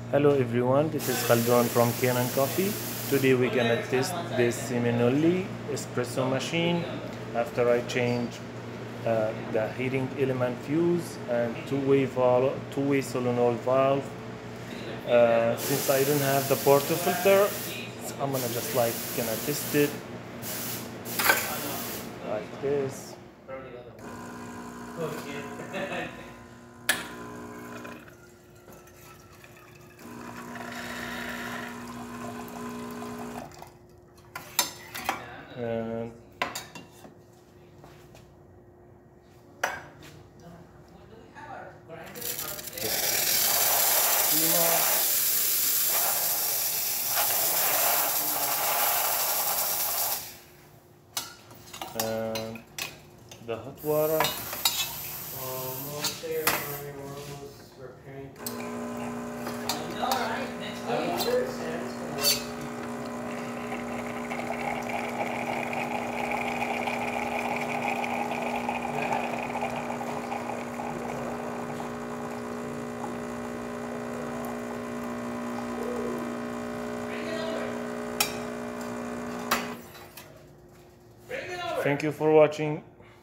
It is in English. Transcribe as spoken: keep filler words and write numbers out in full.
Hello everyone, this is Khaldun from Canon Coffee. Today we're gonna test this simonellie espresso machine after I change uh, the heating element fuse and two-way valve, two-way solenoid valve. Uh, since I don't have the portafilter, I'm gonna just like gonna test it like this. And and the hot water. Almost there, Mario. We're almost repairing. I know, right? Next week. Thank you for watching.